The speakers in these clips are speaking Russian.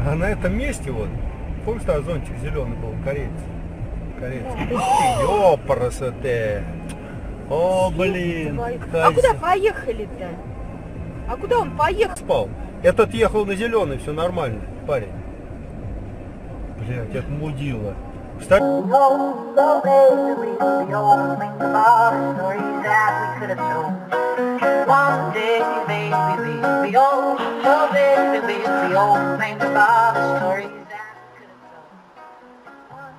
А на этом месте вот, помнишь, там зонтик зеленый был, корейцы. Ух ты, ёпарасоте. О, блин. А куда поехали-то? А куда он поехал? Спал. Этот ехал на зеленый, все нормально, парень. Блять, это мудила. Кстати... One day, baby, we all know, baby, we all think about the stories that we could have told.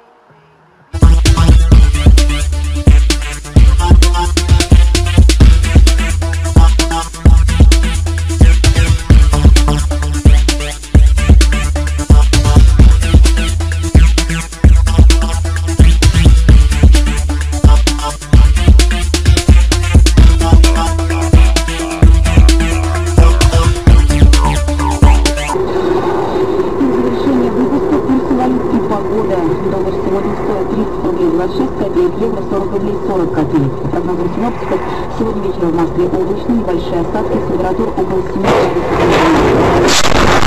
Доллар сегодня стоит 30 рублей 26 копеек, евро 40 рублей 40 копеек. По прогнозам синоптиков, сегодня вечером в Москве облачно, небольшие осадки, температура около 7 градусов.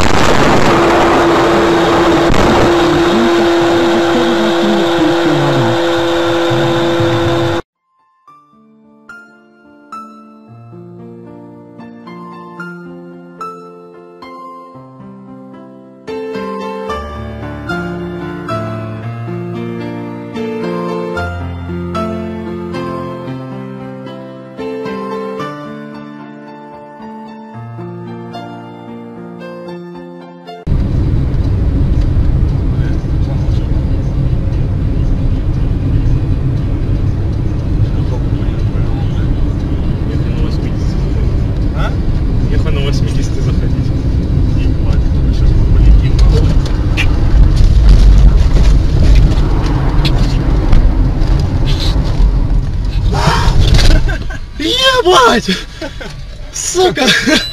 Ебать! Сука!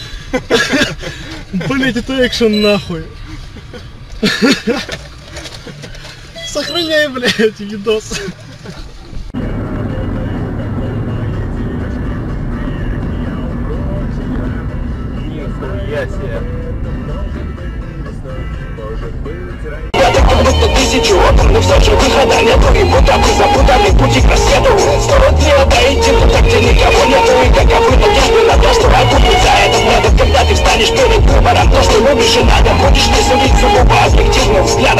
Блять, это экшен нахуй! Сохраняй, блять, видос! Нихуя себе! Тысячу опорных, все же выхода нету. И будто бы запутали пути к рассвету. 100 дней обойти, но так где никого нету. И каковы надежды на то, что окупится этот метод. Когда ты встанешь перед выбором, то, что любишь и надо, будешь не судить сугубо объективным взглядом.